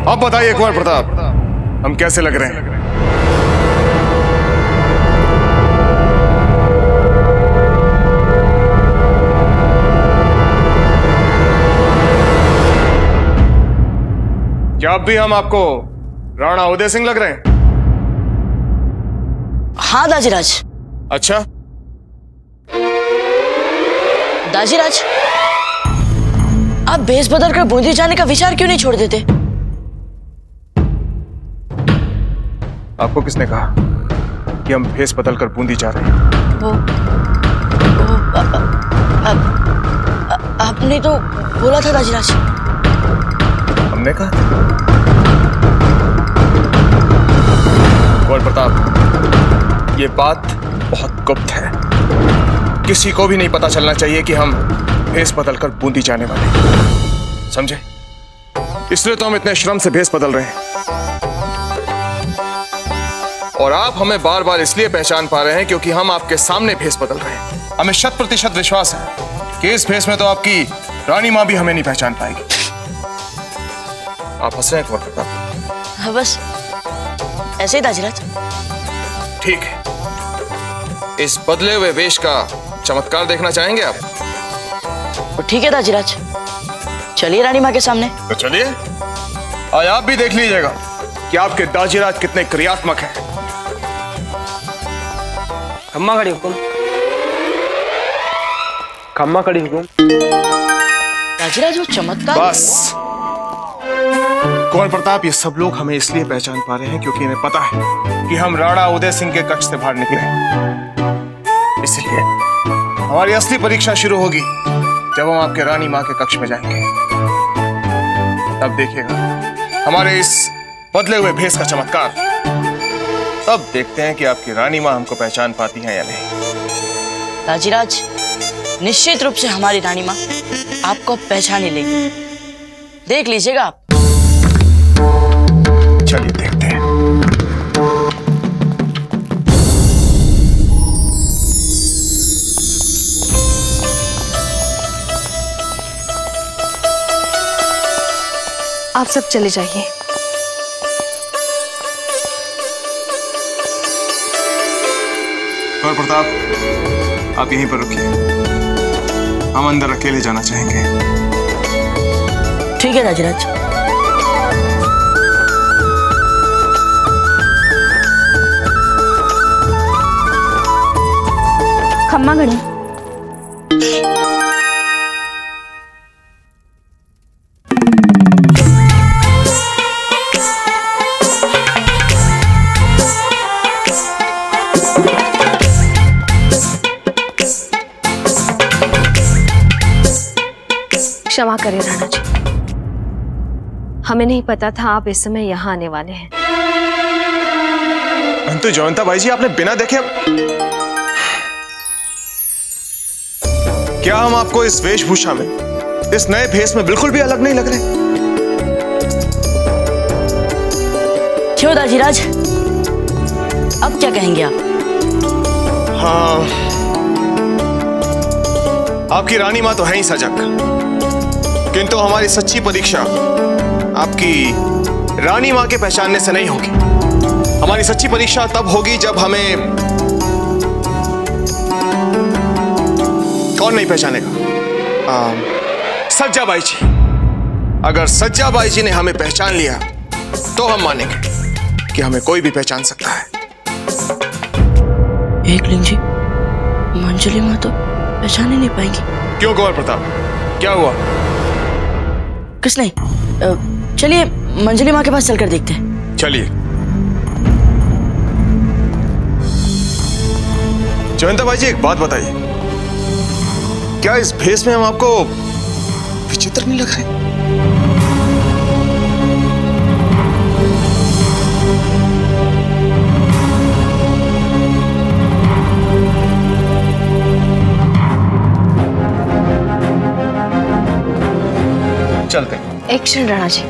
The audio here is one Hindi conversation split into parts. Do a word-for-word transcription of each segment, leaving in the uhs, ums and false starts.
अब बताइए कुंवर प्रताप, हम कैसे लग रहे हैं? क्या अब भी हम आपको राणा उदय सिंह लग रहे हैं? हाँ दाजीराज। अच्छा दाजीराज, आप भेष बदल कर बूंदी जाने का विचार क्यों नहीं छोड़ देते? आपको किसने कहा कि हम भेष बदल कर बूंदी जा रहे हैं? वो, वो आ, आ, आ, आपने तो बोला था दाजीराज। हमने कहा? कुंवर प्रताप, ये बात बहुत गुप्त है, किसी को भी नहीं पता चलना चाहिए कि हम भेष बदल कर बूंदी जाने वाले, समझे? इसलिए तो हम इतने श्रम से भेष बदल रहे हैं, और आप हमें बार बार इसलिए पहचान पा रहे हैं क्योंकि हम आपके सामने भेष बदल रहे हैं। हमें शत प्रतिशत विश्वास है कि इस भेष में तो आपकी रानी मां भी हमें नहीं पहचान पाएगी। आप हंस रहे हैं कुंवर प्रताप? हाँ बस ऐसे ही दाजीराज। ठीक है, इस बदले हुए वेश का चमत्कार देखना चाहेंगे आप? तो ठीक है दाजीराज, चलिए रानी माँ के सामने। तो चलिए, आज आप भी देख लीजिएगा कि आपके दाजीराज कितने क्रियात्मक हैं। खम्मा खड़ी हुकुम, खम्मा खड़ी हुकुम। दाजीराज वो चमत्कार। बस कुंवर प्रताप, ये सब लोग हमें इसलिए पहचान पा रहे हैं क्योंकि इन्हें पता है कि हम राणा उदय सिंह के कक्ष से बाहर निकले हैं। इसलिए हमारी असली परीक्षा शुरू होगी जब हम आपके रानी माँ के कक्ष में जाएंगे। तब देखिएगा हमारे इस बदले हुए भेष का चमत्कार। तब देखते हैं कि आपकी रानी माँ हमको पहचान पाती हैं या नहीं। दाजीराज, निश्चित रूप से हमारी रानी माँ आपको पहचान ही लेगी, देख लीजिएगा आप। चलिए देखते हैं। आप सब चले जाइए। कुंवर प्रताप, आप यहीं पर रुकिए, हम अंदर अकेले जाना चाहेंगे। ठीक है दाजीराज। खम्मा घड़ी। क्षमा करें राणा जी, हमें नहीं पता था आप इस समय यहाँ आने वाले हैं। तो जयवंता बाई जी, आपने बिना देखे क्या हम आपको इस वेशभूषा में, इस नए भेष में बिल्कुल भी अलग नहीं लग रहे? क्यों दाजीराज, अब क्या कहेंगे आप? हाँ, आपकी रानी माँ तो है ही सजग, किंतु हमारी सच्ची परीक्षा आपकी रानी माँ के पहचानने से नहीं होगी। हमारी सच्ची परीक्षा तब होगी जब हमें कौन नहीं पहचानेगा? सज्जा बाई जी। अगर सज्जा बाई जी ने हमें पहचान लिया तो हम मानेंगे कि हमें कोई भी पहचान सकता है। एकलिंग जी, मंजली माँ तो पहचान ही नहीं पाएंगी। क्यों कुंवर प्रताप, क्या हुआ? कुछ नहीं, चलिए मंजली माँ के पास चलकर देखते हैं। चलिए। जयंता भाई जी, एक बात बताइए, क्या इस भेष में हम आपको विचित्र नहीं लग रहे? चलते हैं। एक क्षण राणा जी,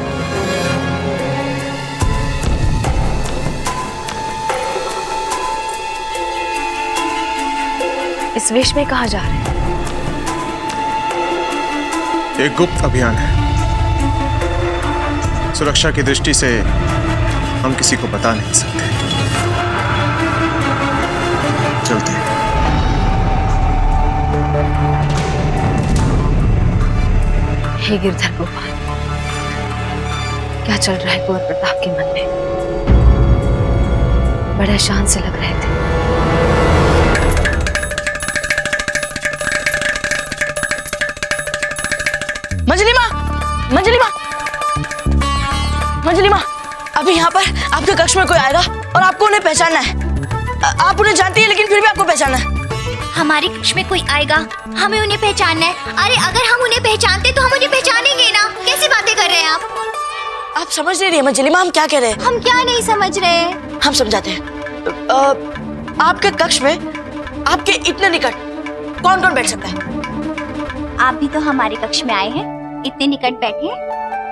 इस वेश में कहाँ जा रहे हैं? एक गुप्त अभियान है, सुरक्षा की दृष्टि से हम किसी को बता नहीं सकते। चलते हैं। हे गिरधर गोपाल, क्या चल रहा है कुंवर प्रताप के मन में? बड़े शांत से लग रहे थे। मंजली माँ, मंजली माँ, मंजली माँ, अभी यहाँ पर आपके कक्ष में कोई आएगा और आपको उन्हें पहचानना है। आप उन्हें जानती है लेकिन फिर भी आपको पहचानना है। हमारे कक्ष में कोई आएगा, हमें उन्हें पहचानना है। अरे अगर हम उन्हें पहचानते तो हम उन्हें पहचानेंगे ना। कैसी बातें कर रहे हैं आप? आप समझ नहीं रही है मंजली माँ, हम क्या कह रहे हैं? हम क्या नहीं समझ रहे हैं? हम समझाते हैं। आ, आपके कक्ष में आपके इतने निकट कौन कौन बैठ सकता है? आप भी तो हमारे कक्ष में आए हैं, इतने निकट बैठे हैं।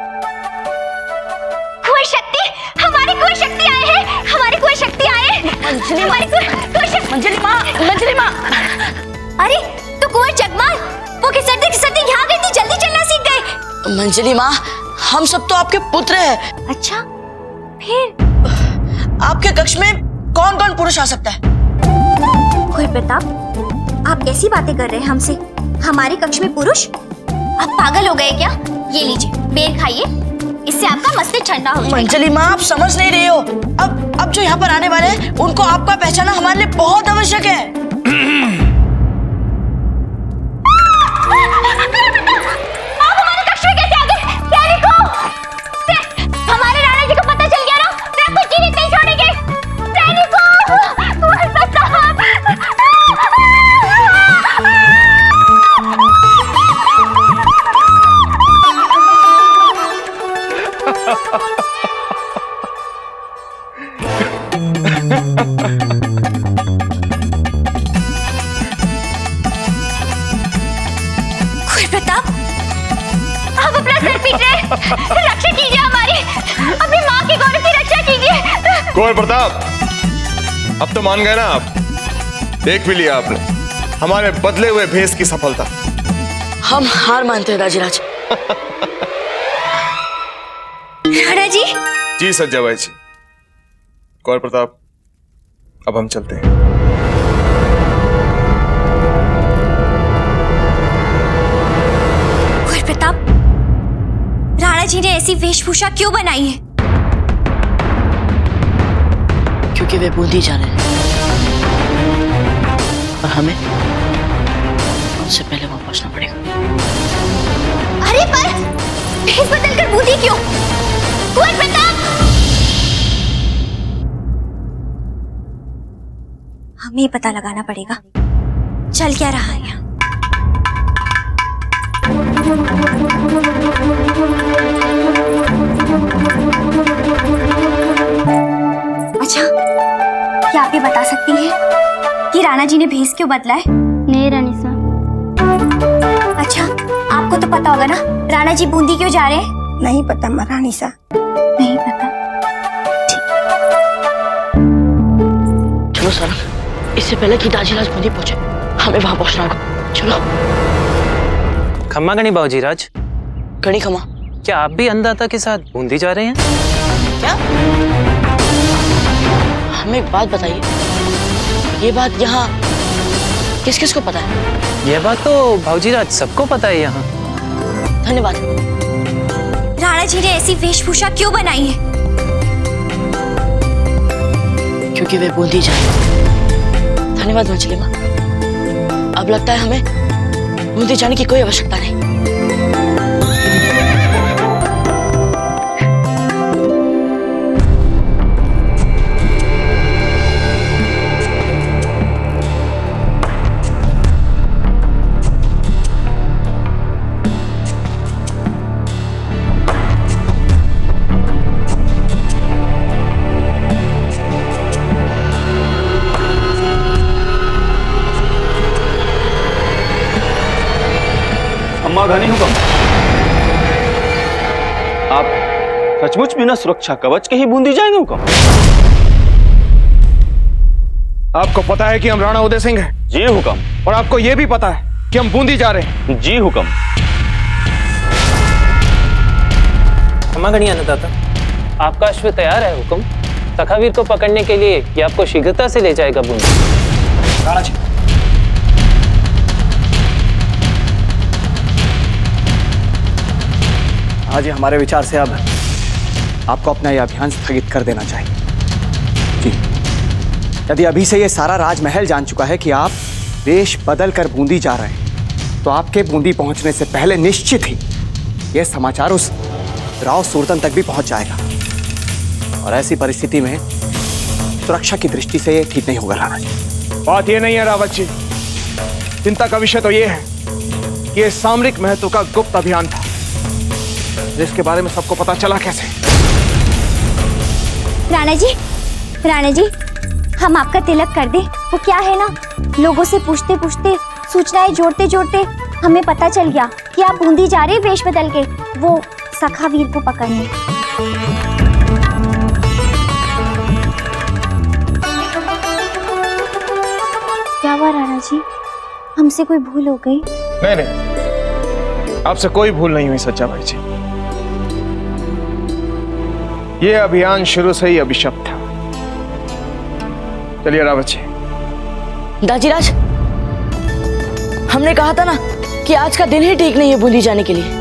कुंवर शक्ति, हमारे कुंवर शक्ति आए हैं, हमारे कुंवर शक्ति आए हैं। मंजली माँ, हमारे कुंवर शक्ति। मंजली माँ, मंजली माँ। अरे तो कुंवर जगमाल, वो खिसकते खिसकते यहाँ गई थी, जल्दी चलना सीख गए। मंजली माँ, हम सब तो आपके पुत्र हैं। अच्छा, फिर आपके कक्ष में कौन कौन पुरुष आ सकता है? कुंवर प्रताप, आप कैसी बातें कर रहे हैं हमसे? हमारे कक्ष में पुरुष? आप पागल हो गए क्या? ये लीजिए, बेर खाइए, इससे आपका मस्तिष्क ठंडा हो जाएगा। मंजली माँ, आप समझ नहीं रहे हो। अब अब जो यहाँ पर आने वाले हैं, उनको आपका पहचानना हमारे लिए बहुत आवश्यक है। आप हमारे कक्ष में कैसे आ गए? सैनिकों! हमारे राणा जी को पता चल गया ना, मैं कुछ जीवित नहीं छोड़ेंगे। सैनिकों! कुंवर प्रताप! कुंवर प्रताप, आप अपना सर पीट रहे हैं। रक्षा कीजिए हमारी, अपनी माँ की गौरव की रक्षा कीजिए। कुंवर प्रताप, अब तो मान गए ना आप? देख भी लिया आपने हमारे बदले हुए भेष की सफलता। हम हार मानते हैं राजीराज। राणा जी। जी सज्जाबाई जी। कुंवर प्रताप, अब हम चलते हैं। कुंवर प्रताप, राणा जी ने ऐसी वेशभूषा क्यों बनाई है? क्योंकि वे बूंदी जा रहे हैं और हमें उनसे पहले वहां पहुंचना पड़ेगा। अरे पर भेष बदलकर बूंदी क्यों? कुंवर प्रताप, हमें पता लगाना पड़ेगा चल क्या रहा है यहाँ। अच्छा, क्या आप ये बता सकती हैं कि राणा जी ने भेष क्यों बदला है? नहीं रानी साहब। अच्छा, आपको तो पता होगा ना राणा जी बूंदी क्यों जा रहे हैं? नहीं पता महारानी साहब। नहीं पता। चलो सर, इससे पहले कि दाजीराज बूंदी पहुंचे, हमें वहां पहुंचना होगा। चलो। खम्मा गणी बाबूजी राज। गणी खम्मा, क्या आप भी अन्नदाता के साथ बूंदी जा रहे हैं? क्या? हमें एक बात बताइए, ये बात यहाँ किस किस को पता है? यह बात तो बाबूजी राज सबको पता है यहाँ। धन्यवाद। राणा जी ने ऐसी वेशभूषा क्यों बनाई है? क्योंकि वे बूंदी जा रहे हैं। धन्यवाद मंजली माँ। अब लगता है हमें बूंदी जाने की कोई आवश्यकता नहीं। अम्मा घनी हुक्म, आप सचमुच बिना सुरक्षा कवच के ही बूंदी जाएंगे हुक्म? आपको पता है कि हम राणा उदय सिंह हैं? जी हुक्म। और आपको यह भी पता है कि हम बूंदी जा रहे हैं? जी हुक्म। खम्मा गणी अन्नदाता, आपका अश्व तैयार है हुक्म। सखावीर को पकड़ने के लिए ये आपको शीघ्रता से ले जाएगा बूंदी। राणा जी, हाँ जी, हमारे विचार से अब आपको अपना यह अभियान स्थगित कर देना चाहिए जी। यदि अभी से ये सारा राजमहल जान चुका है कि आप वेश बदल कर बूंदी जा रहे हैं, तो आपके बूंदी पहुंचने से पहले निश्चित ही यह समाचार उस राव सूरतन तक भी पहुंच जाएगा। और ऐसी परिस्थिति में सुरक्षा की दृष्टि से यह ठीक नहीं होगा राणा जी। बात यह नहीं है रावत जी, चिंता का विषय तो यह है कि यह सामरिक महत्व का गुप्त अभियान था, जिसके बारे में सबको पता चला कैसे? राणा जी, राणा जी, हम आपका तिलक कर दे। वो क्या है ना, लोगों से पूछते पूछते, सूचनाएं जोड़ते जोड़ते हमें पता चल गया कि आप बूंदी जा रहे वेश बदल के वो सखावीर को पकड़ने। क्या हुआ राणा जी, हमसे कोई भूल हो गई? नहीं नहीं, आपसे कोई भूल नहीं हुई सच्चा भाई जी। ये अभियान शुरू से ही अभिशप्त था। चलिए रावत जी। दाजीराज, हमने कहा था ना कि आज का दिन ही ठीक नहीं है बूंदी जाने के लिए।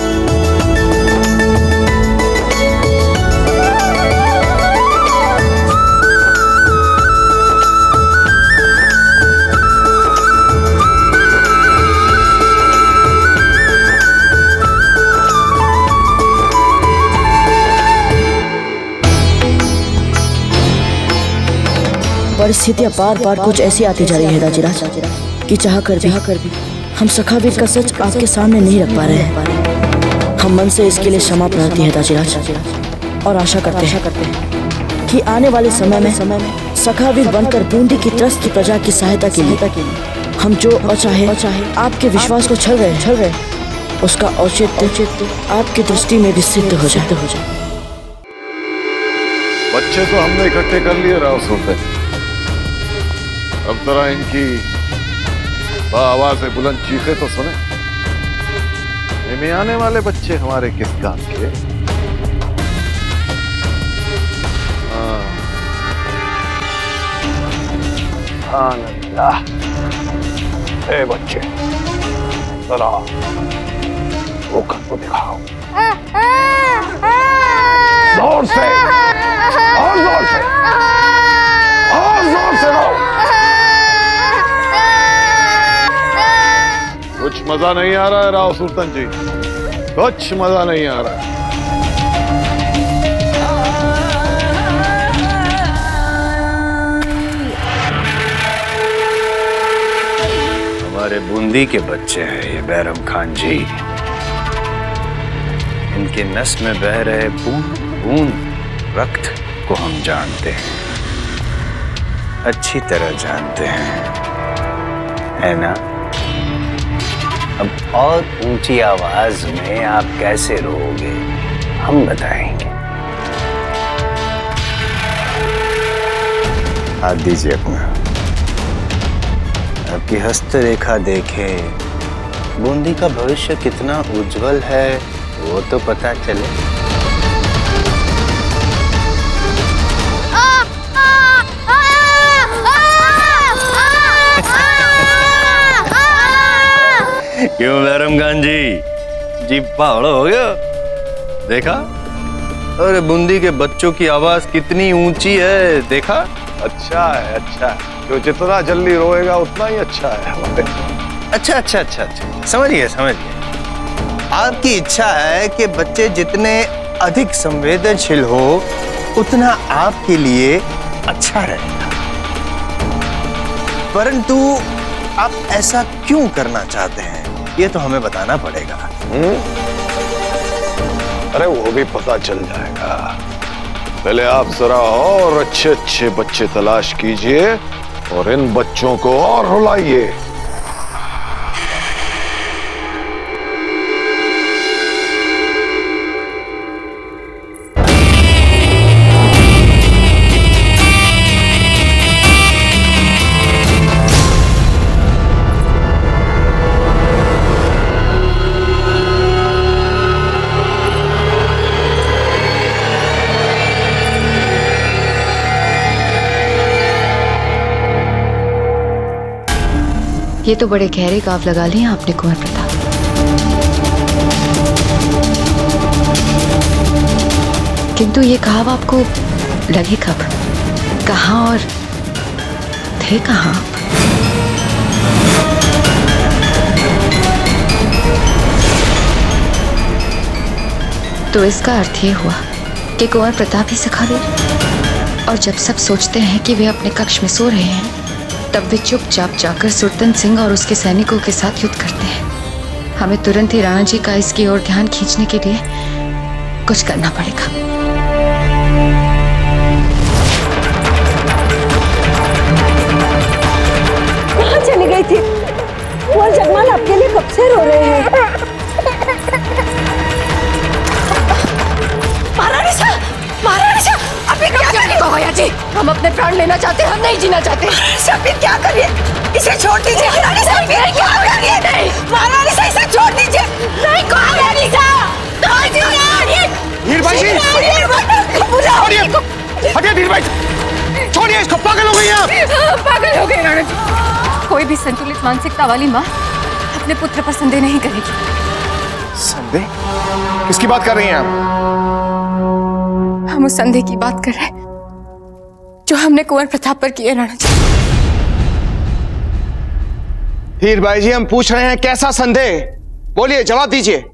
परिस्थितियां बार बार कुछ ऐसी आती जा रही है दाजीराज कि चाह कर भी कर भी हम सखावीर का सच आपके सामने नहीं रख पा रहे हैं। हम मन से इसके लिए क्षमा प्रार्थी है दाजीराज, और आशा करते हैं कि आने वाले समय में समय में सखावीर बनकर बूंदी की त्रस्त प्रजा की सहायता के लिए हम जो अचाहे आपके विश्वास को छल रहे छल रहे उसका औचित्य आपकी दृष्टि में भी सिद्ध हो जाए हो जाए बच्चे तो हमने इकट्ठे कर लिए राव सूरतन। अब जरा इनकी आवाज से बुलंद चीखे तो सुने। इनमें आने वाले बच्चे हमारे किस काम के? हाँ, ए बच्चे, जरा होकर को दिखाओ, जोर से, और जोर से, और जोर से रो। कुछ मजा नहीं आ रहा है राव सूरतन जी, कुछ मजा नहीं आ रहा है। हमारे बूंदी के बच्चे हैं ये बैरम खान जी। इनके नस में बह रहे बूंद बूंद रक्त को हम जानते हैं, अच्छी तरह जानते हैं, है ना? अब और ऊंची आवाज में आप कैसे रोओगे हम बताएंगे। हाथ दीजिए अपना, आपकी हस्तरेखा देखे बूंदी का भविष्य कितना उज्जवल है वो तो पता चले। क्यों बैरम खान जी, जी पहाड़ हो गया? देखा? अरे बूंदी के बच्चों की आवाज कितनी ऊंची है, देखा? अच्छा है, अच्छा है, जो जितना जल्दी रोएगा उतना ही अच्छा है हमारे। अच्छा अच्छा अच्छा अच्छा, समझिए समझिए। आपकी इच्छा है कि बच्चे जितने अधिक संवेदनशील हो उतना आपके लिए अच्छा रहेगा, परंतु आप ऐसा क्यों करना चाहते हैं ये तो हमें बताना पड़ेगा। हुँ? अरे वो भी पता चल जाएगा, पहले आप जरा और अच्छे अच्छे बच्चे तलाश कीजिए और इन बच्चों को और रुलाइए। ये तो बड़े गहरे गाव लगा लिए आपने कुंवर प्रताप। किंतु ये घाव आपको लगे कब, कहाँ और थे कहाँ आप? तो इसका अर्थ ये हुआ कि कुंवर प्रताप ही सखावीर। और जब सब सोचते हैं कि वे अपने कक्ष में सो रहे हैं, तब वे चुपचाप जाकर सुरतन सिंह और उसके सैनिकों के साथ युद्ध करते हैं। हमें तुरंत ही राणा जी का इसकी ओर ध्यान खींचने के लिए कुछ करना पड़ेगा। कहाँ चली गई थी? वो जगमाल आपके लिए कब से रो रहे हैं। महारानी साहब, महारानी साहब, अभी क्या करिए? भैया जी, हम अपने प्राण लेना चाहते हैं, हम नहीं जीना चाहते। अभी क्या करिए? इसे छोड़ दीजिए। महारानी साहब, नहीं क्या करिए? नहीं, महारानी साहब, इसे छोड़ दीजिए। नहीं, महारानी साहब, धीर भाई जी, हटिए धीर भाई, छोड़िए इसको, पागल हो गई आप। पागल हो गई राणा जी। कोई भी संतुलित मानसिकता वाली माँ अपने पुत्र पर संदेह नहीं करेगी। संदेह? किसकी बात कर रही हैं आप? हम उस संदेह की बात कर रहे हैं जो हमने कुंवर प्रताप पर किए राणा जी। धीर भाई जी, हम पूछ रहे हैं कैसा संदेह? बोलिए, जवाब दीजिए।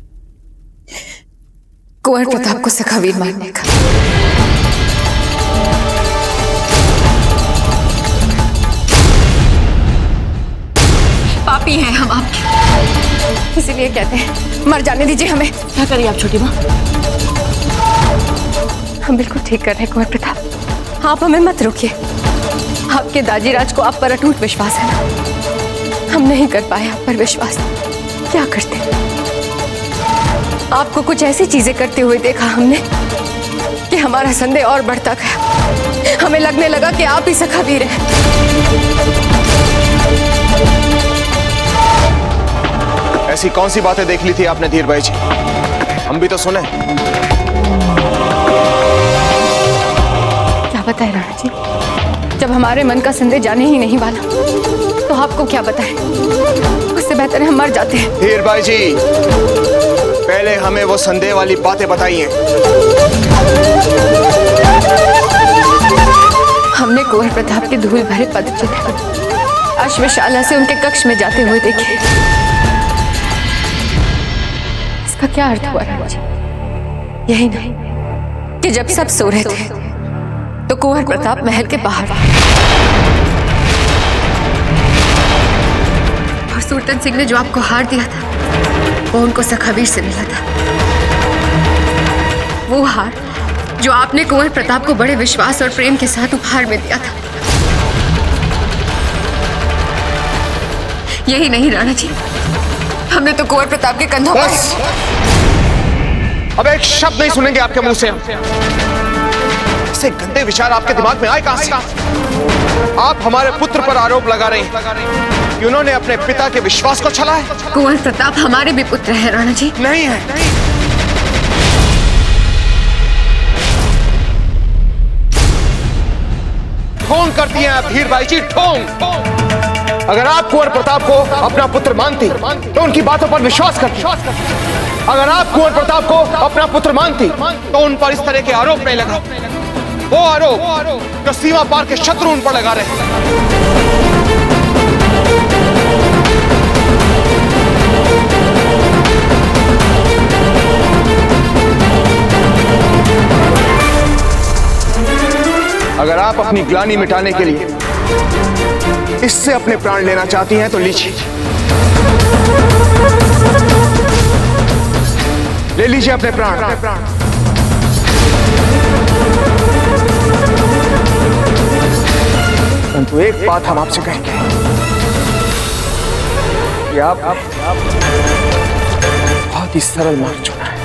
कुंवर प्रताप को सखावीर मानने का। पापी हैं हम आपके, इसीलिए कहते हैं मर जाने दीजिए हमें। क्या करिए आप छोटी माँ? हम बिल्कुल ठीक कर रहे हैं कुंवर प्रताप, आप हमें मत रोकिए। आपके दाजीराज को आप पर अटूट विश्वास है ना, हम नहीं कर पाए आप पर विश्वास। क्या करते? आपको कुछ ऐसी चीजें करते हुए देखा हमने कि हमारा संदेह और बढ़ता गया। हमें लगने लगा कि आप ही सखावीर हैं। ऐसी कौन सी बातें देख ली थी आपने धीर भाई जी? हम भी तो सुने। क्या बताएं राणा जी, जब हमारे मन का संदेह जाने ही नहीं वाला तो आपको क्या बताएं? उससे बेहतर है हम मर जाते हैं। धीर भाई जी, पहले हमें वो संदेह वाली बातें बताइए। हमने कुंवर प्रताप के धूल भरे पदचिन्ह अश्वशाला से उनके कक्ष में जाते हुए देखे। इसका क्या अर्थ हुआ राणा जी? यही नहीं कि जब सब सो रहे थे तो कुंवर प्रताप महल के बाहर और सुरतन सिंह ने जो आपको हार दिया था वो उनको सखावीर से मिला था। वो हार जो आपने कुंवर प्रताप को बड़े विश्वास और प्रेम के साथ उपहार में दिया था। यही नहीं राणा जी, हमने तो कुंवर प्रताप के कंधों पर। बस, अब एक शब्द नहीं सुनेंगे आपके मुंह से। ऐसे गंदे विचार आपके दिमाग में आए कहां से? आप हमारे पुत्र पर आरोप लगा रहे हैं कि उन्होंने अपने पिता के विश्वास को छला है। कुंवर प्रताप हमारे भी पुत्र है राणा जी। नहीं है, नहीं। ढोंग करती हैं आप धीर भाई जी, ढोंग। अगर आप कुंवर प्रताप को अपना पुत्र मानती तो उनकी बातों पर विश्वास करती। अगर आप कुंवर प्रताप को अपना पुत्र मानती तो उन पर इस तरह के आरोप नहीं लगा। वो आरोप जो सीमा पार के शत्रु उन पर लगा रहे हैं। अगर आप अपनी ग्लानि मिटाने के लिए इससे अपने प्राण लेना चाहती हैं तो लीजिए, ले लीजिए अपने प्राण। परंतु एक बात हम आपसे कहेंगे कि आप बहुत ही सरल मार्ग चुना है।